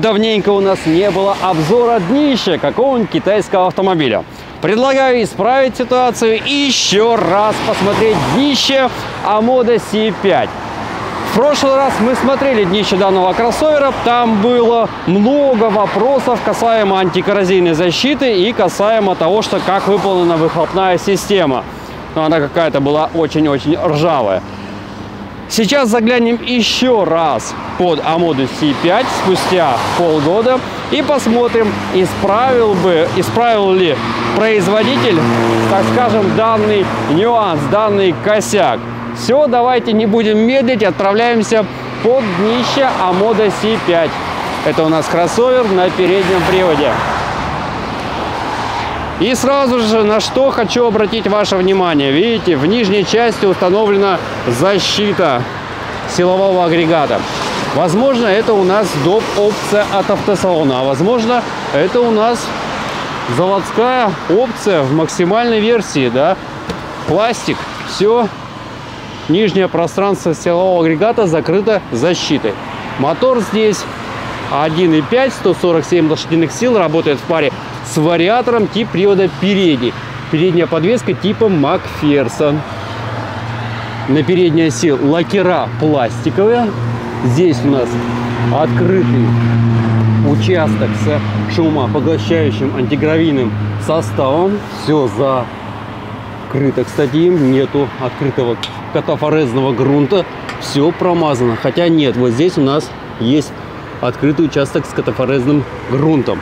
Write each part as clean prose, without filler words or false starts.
Давненько у нас не было обзора днища какого-нибудь китайского автомобиля. Предлагаю исправить ситуацию и еще раз посмотреть днище Amoda C5. В прошлый раз мы смотрели днище данного кроссовера. Там было много вопросов касаемо антикоррозийной защиты и касаемо того, что как выполнена выхлопная система. Но она какая-то была очень-очень ржавая. Сейчас заглянем еще раз под Amoda C5 спустя полгода и посмотрим, исправил ли производитель, так скажем, данный нюанс, данный косяк. Все, давайте не будем медлить, отправляемся под днище Amoda C5. Это у нас кроссовер на переднем приводе. И сразу же на что хочу обратить ваше внимание. Видите, в нижней части установлена защита силового агрегата. Возможно, это у нас доп. Опция от автосалона, а возможно, это у нас заводская опция в максимальной версии, да? Пластик, все. Нижнее пространство силового агрегата закрыто защитой. Мотор здесь 1.5, 147 лошадиных сил, работает в паре с вариатором, тип привода передний. Передняя подвеска типа Макферсон. На передней оси лакера пластиковые. Здесь у нас открытый участок с шумопоглощающим антигравийным составом. Все закрыто, кстати, нету открытого катафорезного грунта. Все промазано. Хотя нет, вот здесь у нас есть открытый участок с катафорезным грунтом.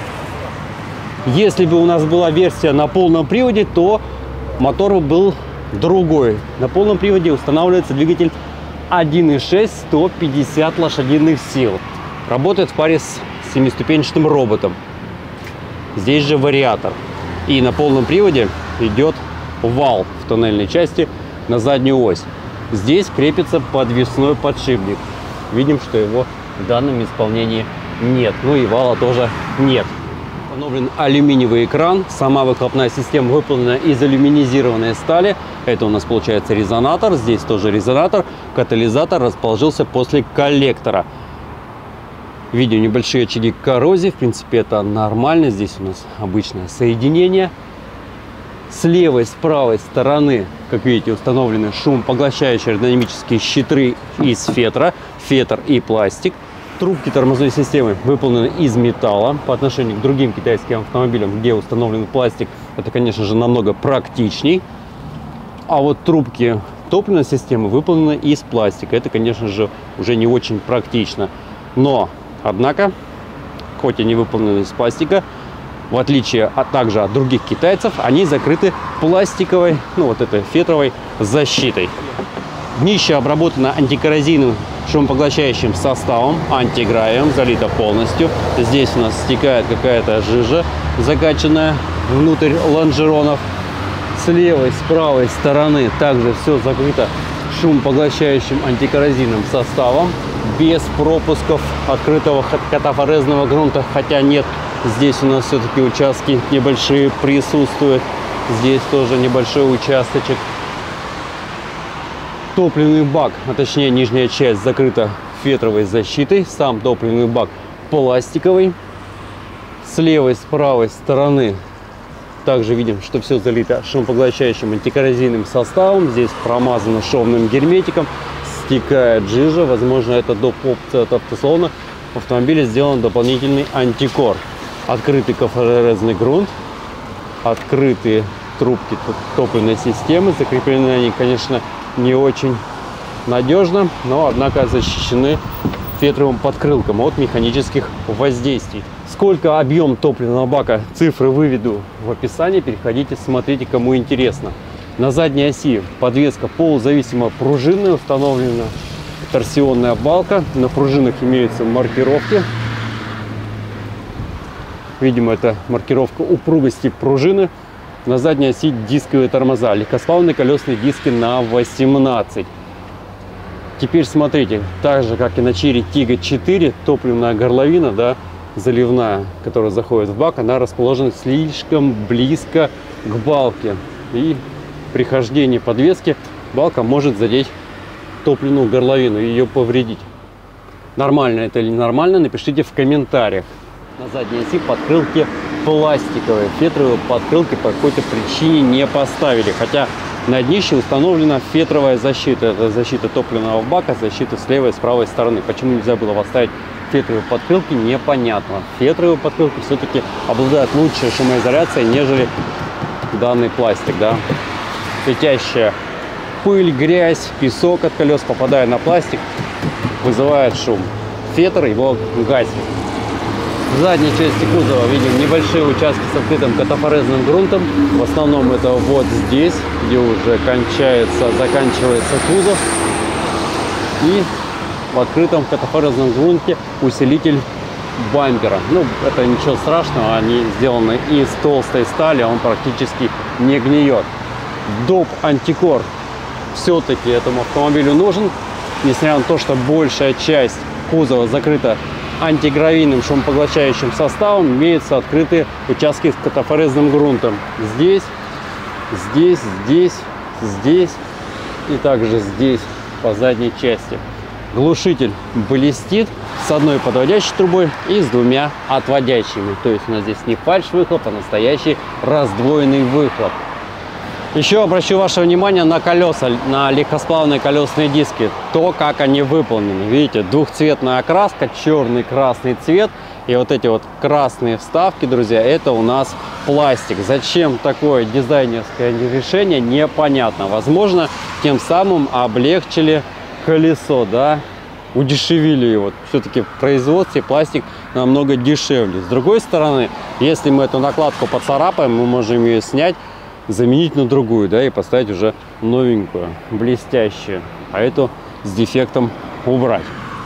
Если бы у нас была версия на полном приводе, то мотор был другой. На полном приводе устанавливается двигатель 1.6, 150 лошадиных сил. Работает в паре с 7-ступенчатым роботом. Здесь же вариатор. И на полном приводе идет вал в тоннельной части на заднюю ось. Здесь крепится подвесной подшипник. Видим, что его в данном исполнении нет. Ну и вала тоже нет. Установлен алюминиевый экран. Сама выхлопная система выполнена из алюминизированной стали. Это у нас получается резонатор. Здесь тоже резонатор. Катализатор расположился после коллектора. Видим небольшие очаги коррозии. В принципе, это нормально. Здесь у нас обычное соединение. С левой, с правой стороны, как видите, установлены шумопоглощающие аэродинамические щиты из фетра. Фетр и пластик. Трубки тормозной системы выполнены из металла. По отношению к другим китайским автомобилям, где установлен пластик, это, конечно же, намного практичней. А вот трубки топливной системы выполнены из пластика. Это, конечно же, уже не очень практично. Но, однако, хоть они выполнены из пластика, в отличие также от других китайцев, они закрыты пластиковой, ну вот этой фетровой защитой. Днище обработано антикоррозийным шумопоглощающим составом, антигравием, залито полностью. Здесь у нас стекает какая-то жижа, закачанная внутрь лонжеронов. С левой, с правой стороны также все закрыто шумопоглощающим антикоррозийным составом, без пропусков открытого катафорезного грунта, хотя нет, здесь у нас все-таки участки небольшие присутствуют. Здесь тоже небольшой участочек. Топливный бак, а точнее нижняя часть, закрыта фетровой защитой. Сам топливный бак пластиковый. С левой, с правой стороны также видим, что все залито шумопоглощающим антикоррозийным составом. Здесь промазано шовным герметиком. Стекает жижа. Возможно, это доп. Опция от автосалона. В автомобиле сделан дополнительный антикор. Открытый катафорезный грунт. Открытые трубки топливной системы. Закреплены они, конечно, не очень надежно, но однако защищены фетровым подкрылком от механических воздействий. Сколько объем топливного бака, цифры выведу в описании, переходите, смотрите, кому интересно. На задней оси подвеска полузависимо пружинная, установлена торсионная балка, на пружинах имеются маркировки. Видимо, это маркировка упругости пружины. На задней оси дисковые тормоза, легкосплавные колесные диски на 18. Теперь смотрите, так же как и на Chery Tiggo 4, топливная горловина, да, заливная, которая заходит в бак, она расположена слишком близко к балке. И при хождении подвески балка может задеть топливную горловину и ее повредить. Нормально это или ненормально, напишите в комментариях. На задней оси подкрылки пластиковые. Фетровые подкрылки по какой-то причине не поставили. Хотя на днище установлена фетровая защита. Это защита топливного бака, защита с левой и с правой стороны. Почему нельзя было поставить фетровые подкрылки, непонятно. Фетровые подкрылки все-таки обладают лучшей шумоизоляцией, нежели данный пластик. Да? Летящая пыль, грязь, песок от колес, попадая на пластик, вызывает шум. Фетр его гасит. В задней части кузова видим небольшие участки с открытым катафорезным грунтом. В основном это вот здесь, где уже заканчивается кузов. И в открытом катафорезном грунте усилитель бампера. Ну, это ничего страшного, они сделаны из толстой стали, он практически не гниет. Доп антикор все-таки этому автомобилю нужен, несмотря на то, что большая часть кузова закрыта антигравийным шумопоглощающим составом, имеются открытые участки с катафорезным грунтом. Здесь, здесь, здесь, здесь и также здесь по задней части. Глушитель блестит с одной подводящей трубой и с двумя отводящими. То есть у нас здесь не фальш-выхлоп, а настоящий раздвоенный выхлоп. Еще обращу ваше внимание на колеса, на легкосплавные колесные диски. То, как они выполнены. Видите, двухцветная окраска, черный, красный цвет. И вот эти вот красные вставки, друзья, это у нас пластик. Зачем такое дизайнерское решение, непонятно. Возможно, тем самым облегчили колесо, да, удешевили его. Все-таки в производстве пластик намного дешевле. С другой стороны, если мы эту накладку поцарапаем, мы можем ее снять, заменить на другую, да, и поставить уже новенькую, блестящую, а эту с дефектом убрать.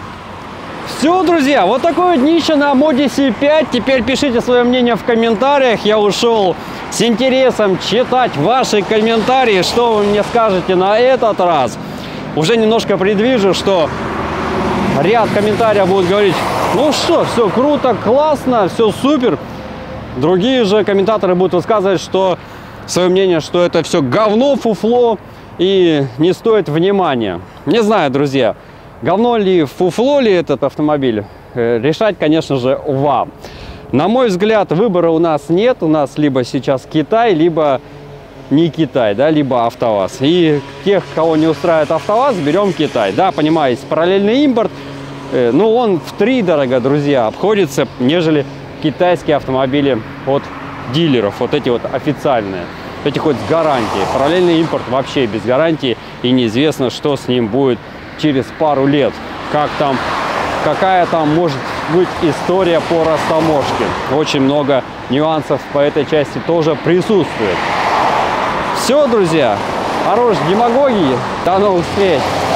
Все, друзья, вот такое днище на Audi C5. Теперь пишите свое мнение в комментариях. Я ушел с интересом читать ваши комментарии, что вы мне скажете на этот раз. Уже немножко предвижу, что ряд комментариев будут говорить: ну что, все круто, классно, все супер. Другие же комментаторы будут высказывать, что свое мнение, что это все говно, фуфло и не стоит внимания. Не знаю, друзья, говно ли, фуфло ли этот автомобиль, решать, конечно же, вам. На мой взгляд, выбора у нас нет. У нас либо сейчас Китай, либо не Китай, да, либо АвтоВАЗ. И тех, кого не устраивает АвтоВАЗ, берем Китай. Да, понимаете, параллельный импорт, ну, он втридорого, друзья, обходится, нежели китайские автомобили от дилеров, вот эти вот официальные, эти хоть с гарантией. Параллельный импорт вообще без гарантии, и неизвестно, что с ним будет через пару лет, как там, какая там может быть история по растаможке. Очень много нюансов по этой части тоже присутствует. Все, друзья, хорошей демагогии, до новых встреч!